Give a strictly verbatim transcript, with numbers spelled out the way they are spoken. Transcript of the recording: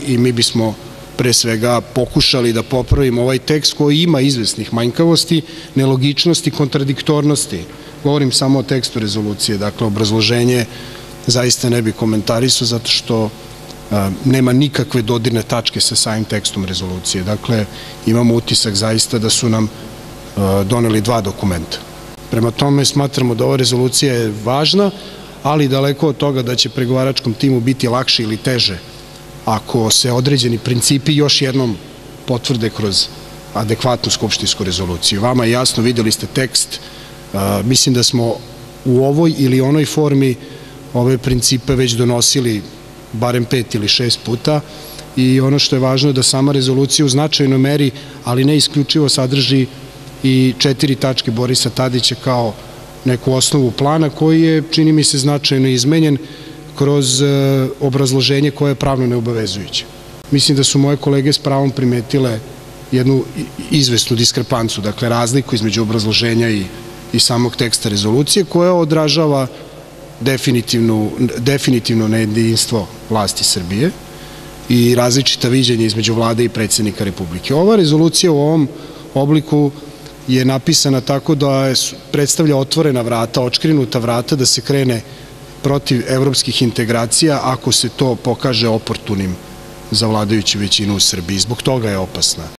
I mi bismo pre svega pokušali da popravimo ovaj tekst koji ima izvesnih manjkavosti, nelogičnosti, kontradiktornosti. Govorim samo o tekstu rezolucije, dakle obrazloženje zaista ne bi komentarisao zato što nema nikakve dodirne tačke sa samim tekstom rezolucije. Dakle, imamo utisak zaista da su nam doneli dva dokumenta. Prema tome smatramo da ova rezolucija je važna, ali daleko od toga da će pregovaračkom timu biti lakše ili teže ako se određeni principi još jednom potvrde kroz adekvatnu skupštinsku rezoluciju. Vama je jasno, videli ste tekst, mislim da smo u ovoj ili onoj formi ove principe već donosili barem pet ili šest puta i ono što je važno je da sama rezolucija u značajnoj meri, ali ne isključivo, sadrži i četiri tačke Borisa Tadića kao neku osnovu plana koji je, čini mi se, značajno izmenjen kroz obrazloženje koje je pravno neobavezujuće. Mislim da su moje kolege s pravom primetile jednu izvesnu diskrepancu, dakle razliku između obrazloženja i, i samog teksta rezolucije koja odražava definitivno nejedinstvo vlasti Srbije i različita viđenja između vlade i predsednika Republike. Ova rezolucija u ovom obliku je napisana tako da predstavlja otvorena vrata, očkrinuta vrata da se krene protiv evropskih integracija ako se to pokaže oportunim za vladajuću većinu u Srbiji. Zbog toga je opasna.